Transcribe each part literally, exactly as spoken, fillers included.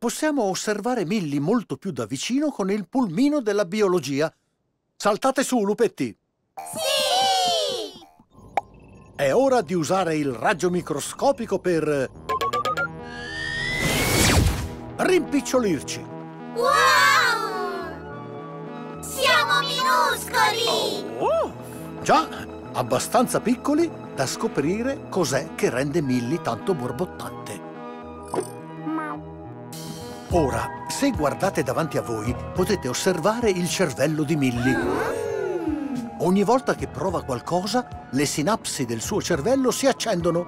possiamo osservare Milly molto più da vicino con il pulmino della biologia. Saltate su, lupetti! Sì! È ora di usare il raggio microscopico per rimpicciolirci. Wow! Siamo minuscoli! Oh. Già, abbastanza piccoli da scoprire cos'è che rende Milly tanto borbottante. Ora, se guardate davanti a voi, potete osservare il cervello di Milly. Ogni volta che prova qualcosa, le sinapsi del suo cervello si accendono.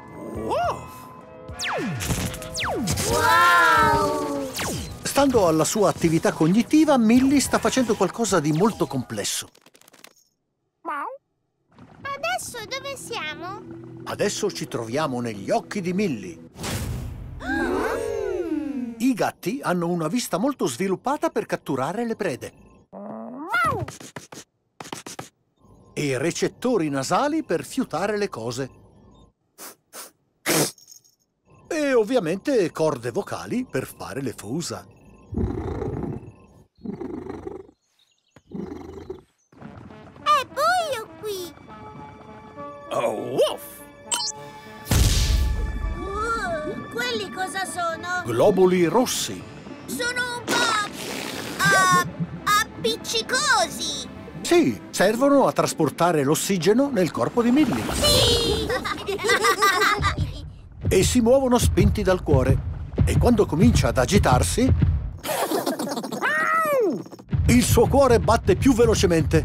Wow! Stando alla sua attività cognitiva, Milly sta facendo qualcosa di molto complesso. Adesso dove siamo? Adesso ci troviamo negli occhi di Milly. I gatti hanno una vista molto sviluppata per catturare le prede. E recettori nasali per fiutare le cose. E ovviamente corde vocali per fare le fusa. È buio qui! Oh, woof! Uh, quelli cosa sono? Globuli rossi. Sono un po' uh, appiccicosi! Sì, servono a trasportare l'ossigeno nel corpo di Milly. Sì! E si muovono spinti dal cuore. E quando comincia ad agitarsi, il suo cuore batte più velocemente.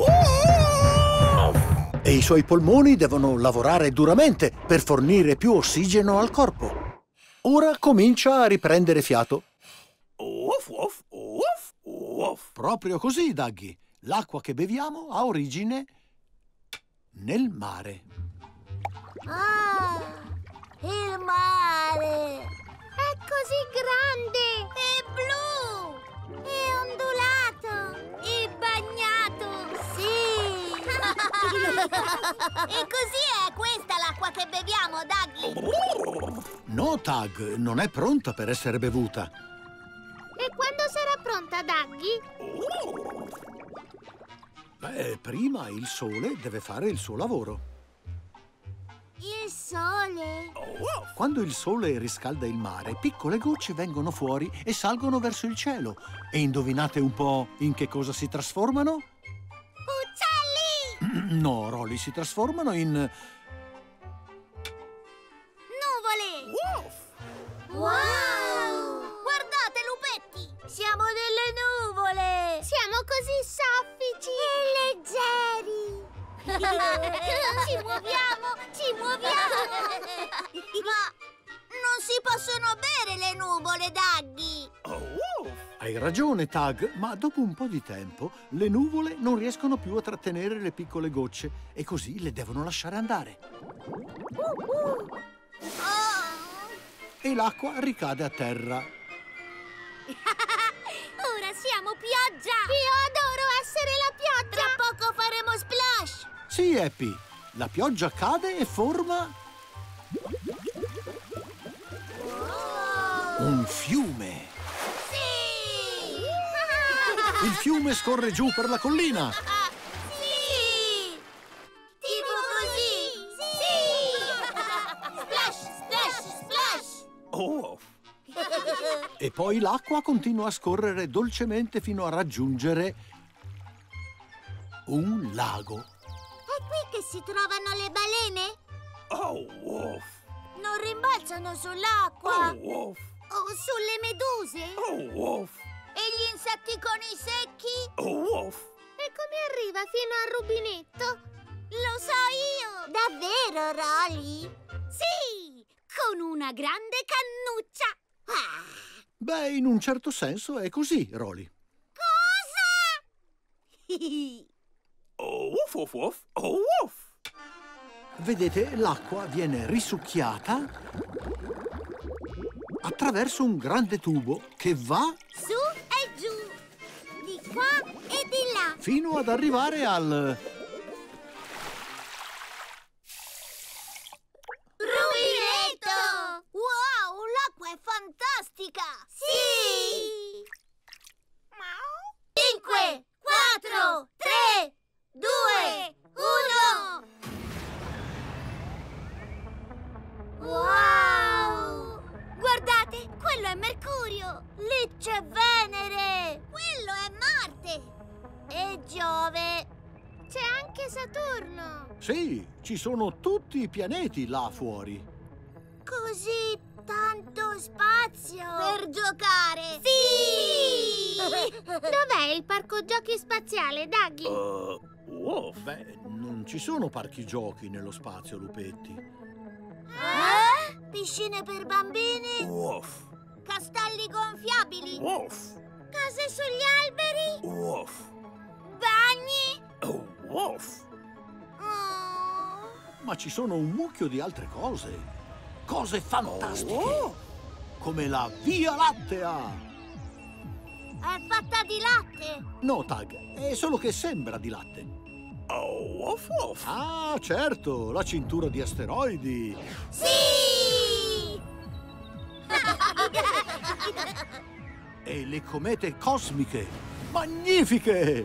E i suoi polmoni devono lavorare duramente per fornire più ossigeno al corpo. Ora comincia a riprendere fiato. Woof, woof, woof, woof. Proprio così, Daggy. L'acqua che beviamo ha origine nel mare. Ah, il mare! È così grande! È blu! È ondulato! È bagnato! Sì! E così è questa l'acqua che beviamo, Daggy? No, Tag, non è pronta per essere bevuta. E quando sarà pronta, Daggy? Beh, prima il sole deve fare il suo lavoro. Il sole? Quando il sole riscalda il mare, piccole gocce vengono fuori e salgono verso il cielo. E indovinate un po' in che cosa si trasformano? Uccelli! No, Rolly, si trasformano in... Nuvole! Wow! Guardate, lupetti! Siamo delle nuvole! Siamo così soffici e leggeri! Ci muoviamo! Ci muoviamo! Ma non si possono bere le nuvole, Daggy! Hai ragione, Tag, ma dopo un po' di tempo le nuvole non riescono più a trattenere le piccole gocce e così le devono lasciare andare. Oh. E l'acqua ricade a terra. Ora siamo pioggia! Io adoro essere la pioggia! Tra poco faremo splash! Sì, Happy, la pioggia cade e forma un fiume. Sì! Il fiume scorre giù per la collina. Sì! Tipo così! Sì! Splash, splash, splash! Oh, E poi l'acqua continua a scorrere dolcemente fino a raggiungere un lago. È qui che si trovano le balene? oh, woof. Non rimbalzano sull'acqua? Oh, woof. O sulle meduse? Oh, woof. E gli insetti con i secchi? Oh, woof. E come arriva fino al rubinetto? Lo so io! Davvero, Rolly? Sì! Con una grande cannuccia! Ah. Beh, in un certo senso è così, Rolly. Cosa? Oh, woof, woof, woof. Oh, woof. Vedete, l'acqua viene risucchiata attraverso un grande tubo che va Su e giù! Di qua e di là! fino ad arrivare al... Rubinetto! Wow, l'acqua è fantastica! quello è Mercurio! Lì c'è Venere! Quello è Marte! E Giove! C'è anche Saturno! Sì, ci sono tutti i pianeti là fuori. Così tanto spazio! Per giocare! Sì! Dov'è il parco giochi spaziale, Daggy? Uh, woof. Beh, non ci sono parchi giochi nello spazio, lupetti. Eh? Piscine per bambini? Woof. Castelli gonfiabili? Woof. Case sugli alberi? Woof. Bagni? Oh, woof. Oh. Ma ci sono un mucchio di altre cose. Cose fantastiche. Oh. Come la Via Lattea. È fatta di latte? No, Tag, è solo che sembra di latte. Oh, woof, woof. Ah, certo, la cintura di asteroidi. Sì! E le comete cosmiche. Magnifiche!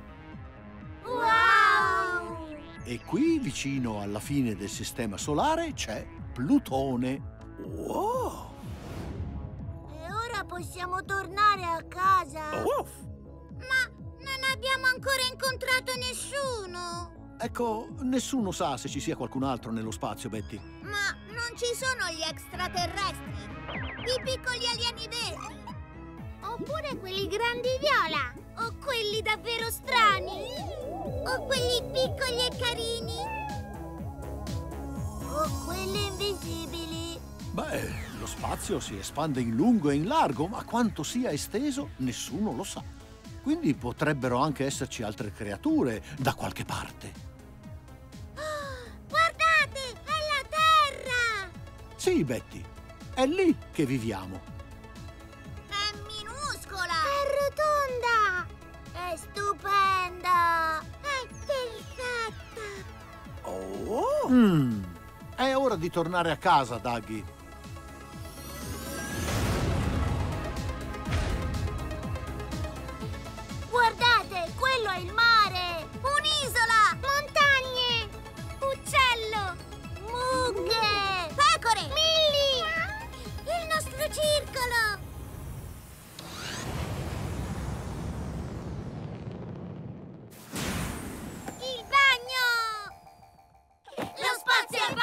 Wow! E qui, vicino alla fine del sistema solare, c'è Plutone. Wow. E ora possiamo tornare a casa. Woof. Ma non abbiamo ancora incontrato nessuno. Ecco, nessuno sa se ci sia qualcun altro nello spazio, Betty. Ma non ci sono gli extraterrestri. I piccoli alieni verdi. Oppure quelli grandi viola. O quelli davvero strani. O quelli piccoli e carini. O quelli invisibili. Beh, lo spazio si espande in lungo e in largo, ma quanto sia esteso nessuno lo sa. Quindi potrebbero anche esserci altre creature da qualche parte. Oh, guardate, è la Terra! Sì, Betty, è lì che viviamo. È minuscola! È rotonda! È stupenda! È perfetta! Oh. Mm, è ora di tornare a casa, Daggy. Guardate, quello è il mare! Un'isola! Montagne! Uccello! Mucche! Pecore! Milli! Il nostro circolo! Il bagno! Lo spazio è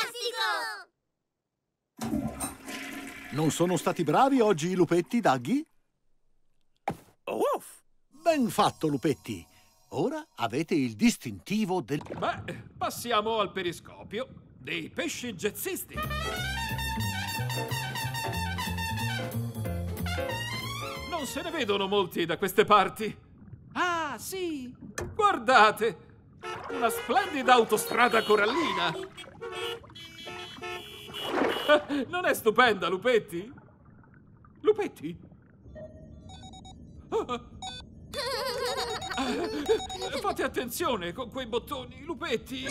fantastico! Non sono stati bravi oggi i lupetti, Daggy? Woof. Ben fatto, lupetti. Ora avete il distintivo del... Beh, passiamo al periscopio dei pesci jazzisti. Non se ne vedono molti da queste parti. Ah, sì! Guardate! Una splendida autostrada corallina! Non è stupenda, lupetti? Lupetti? Ah. Fate attenzione con quei bottoni, lupetti!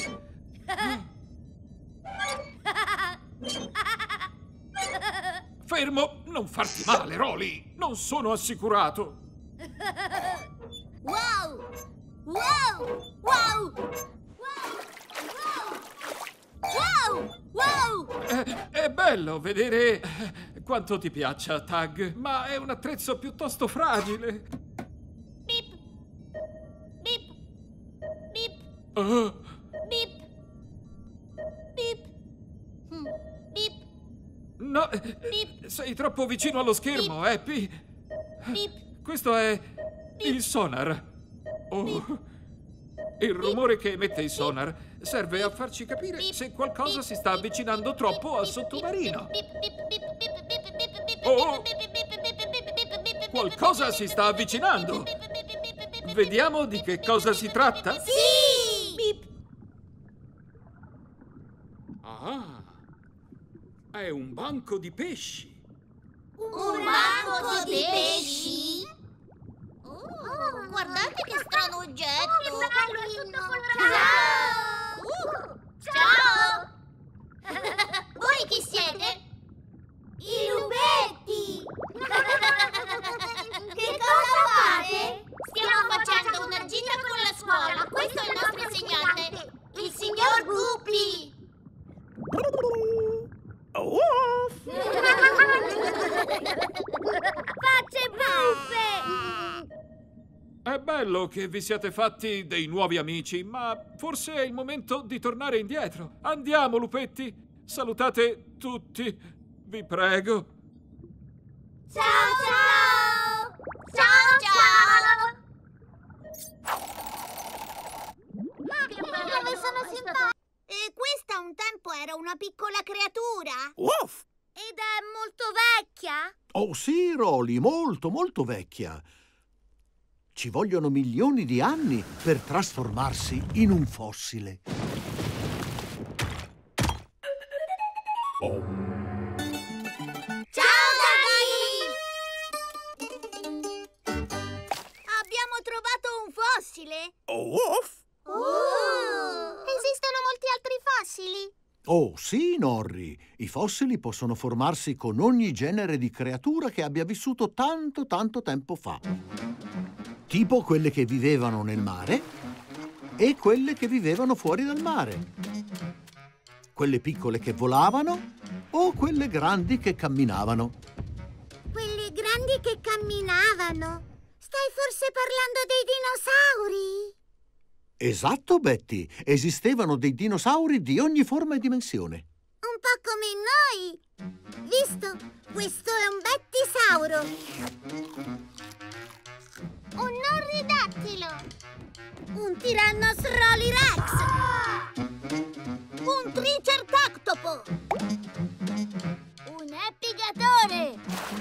Fermo! Non farti male, Rolly! Non sono assicurato! Wow! Wow! Wow! Wow! Wow! È, è bello vedere quanto ti piaccia, Tag, ma è un attrezzo piuttosto fragile. Bip! Bip! Bip! Oh, Bip! Bip! Hmm. Bip! no, Bip! sei troppo vicino allo schermo, Happy. Bip! Questo è il sonar. Oh, il rumore che emette il sonar serve a farci capire se qualcosa si sta avvicinando troppo al sottomarino. Oh, qualcosa si sta avvicinando. Vediamo di che cosa si tratta. Sì! Bip! Ah, è un banco di pesci. Un banco di pesci? Oh, guardate che strano oggetto! Che bello, è tutto colorato! Uh, ciao! Voi chi siete? I lupetti! Che cosa fate? Stiamo facendo una gita con la scuola. Questo è il nostro insegnante, il signor Guppy. Woof. bello che vi siate fatti dei nuovi amici, ma forse è il momento di tornare indietro. Andiamo, lupetti. Salutate tutti, vi prego. Ciao, ciao! Ciao, ciao! Come sono simpatici! E questa un tempo era una piccola creatura? Woof! Ed è molto vecchia? Oh sì, Rolly, molto, molto vecchia. Ci vogliono milioni di anni per trasformarsi in un fossile. Ciao, Daggy! Abbiamo trovato un fossile? Oh, woof! Oh! Esistono molti altri fossili? Oh sì, Norri, i fossili possono formarsi con ogni genere di creatura che abbia vissuto tanto, tanto tempo fa. Tipo quelle che vivevano nel mare e quelle che vivevano fuori dal mare. Quelle piccole che volavano o quelle grandi che camminavano. Quelle grandi che camminavano? Stai forse parlando dei dinosauri? Esatto, Betty. Esistevano dei dinosauri di ogni forma e dimensione. Un po' come noi. Visto? Questo è un bettisauro. Un norridattilo. Un tirannosroli rex. Un triceratopo. Un epigatore.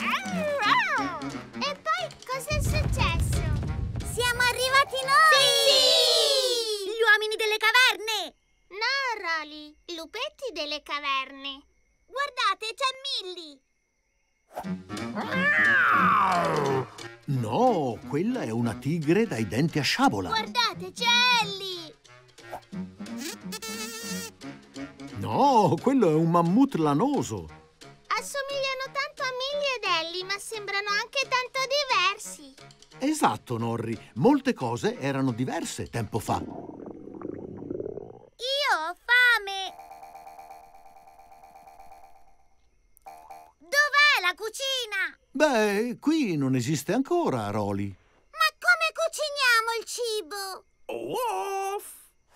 E poi cos'è successo? Siamo arrivati noi! Sì! Gli uomini delle caverne! No, Rolly, lupetti delle caverne. Guardate, c'è Milly! No, quella è una tigre dai denti a sciabola. Guardate, c'è Ellie! No, quello è un mammut lanoso. Assomigliano tanto a Milly ed Ellie, ma sembrano anche tanto diversi. Esatto, Norri. Molte cose erano diverse tempo fa. Io ho fame! Dov'è la cucina? Beh, qui non esiste ancora, Rolly. Ma come cuciniamo il cibo? Woof!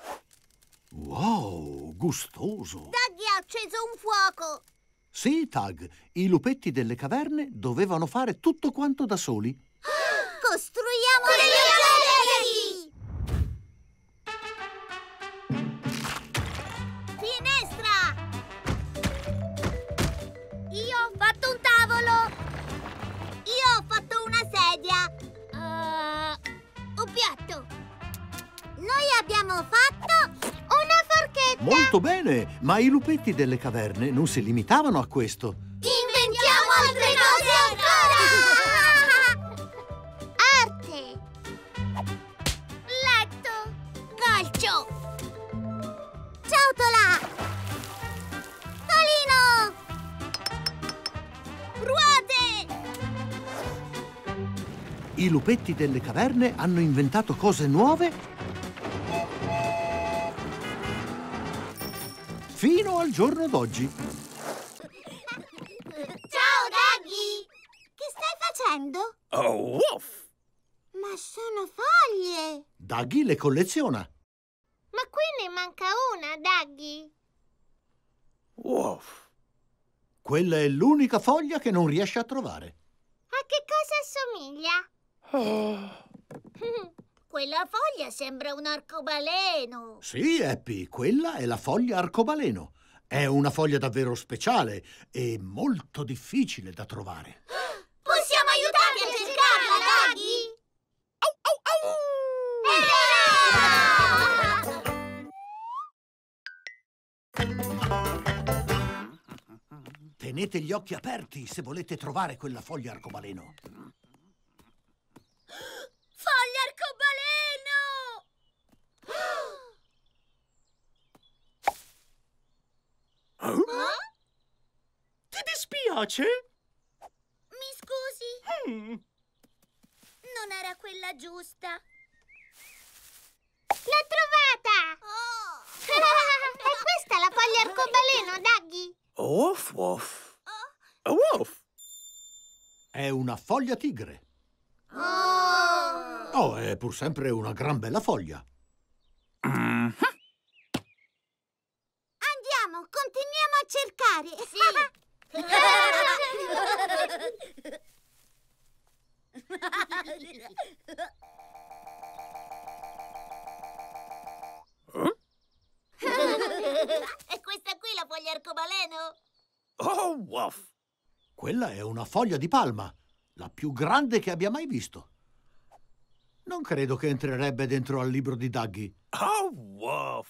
Wow, gustoso. Daggy ha acceso un fuoco. Sì, Tag, i lupetti delle caverne dovevano fare tutto quanto da soli. Costruiamo degli oggetti! Finestra! Io ho fatto un tavolo! Io ho fatto una sedia! Uh, un piatto! Noi abbiamo fatto una forchetta! Molto bene, ma i lupetti delle caverne non si limitavano a questo. Inventiamo altre cose ancora! Arte! Letto! Calcio! Ciotola! Tolino! Ruote! I lupetti delle caverne hanno inventato cose nuove fino al giorno d'oggi. Ciao, Daggy! Che stai facendo? Oh, woof! Ma sono foglie! Daggy le colleziona. Ma qui ne manca una, Daggy! Woof! Quella è l'unica foglia che non riesce a trovare. A che cosa assomiglia? Quella foglia sembra un arcobaleno. Sì, Happy, quella è la foglia arcobaleno. È una foglia davvero speciale e molto difficile da trovare. Possiamo aiutarti a cercarla, Daggy? Au, au, Tenete gli occhi aperti se volete trovare quella foglia arcobaleno. Foglia arcobaleno! au! Ti dispiace? Mi scusi? Hmm. Non era quella giusta. L'ho trovata! Oh. È questa la foglia arcobaleno, Daggy? Woof, woof! Woof! È una foglia tigre. Oh. Oh, è pur sempre una gran bella foglia. Mm-hmm. Andiamo, continuiamo a cercare. Sì. E questa qui la foglia arcobaleno? Oh, woof. Quella è una foglia di palma, la più grande che abbia mai visto. Non credo che entrerebbe dentro al libro di Duggie. Oh, woof.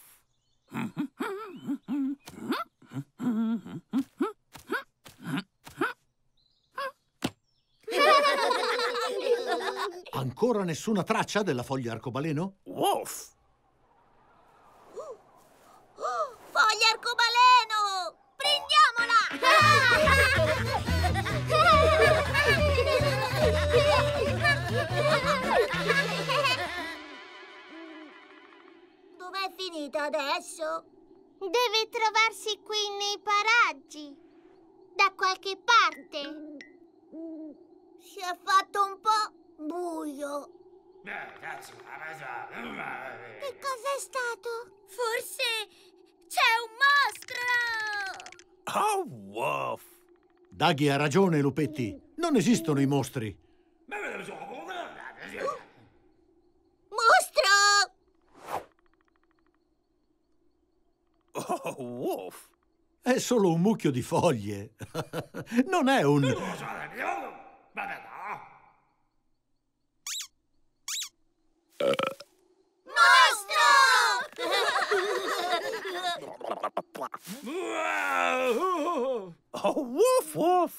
Ancora nessuna traccia della foglia arcobaleno? Woof. Foglia arcobaleno! Prendiamola! Dov'è finita adesso? Deve trovarsi qui nei paraggi. Da qualche parte. Si è fatto un po' buio. Che cos'è stato? Forse c'è un mostro! Oh, woof. Duggie ha ragione, Lupetti. Non esistono i mostri. Mostro! Oh, woof. È solo un mucchio di foglie. Non è un... Oh, woof, woof.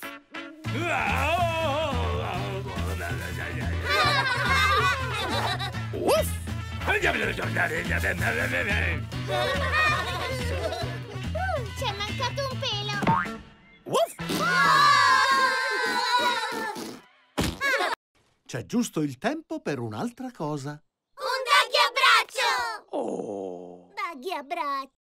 Woof. C'è mancato un pelo. Woof. C'è giusto il tempo per un'altra cosa. Un Duggie abbraccio! Oh. Duggie abbraccio.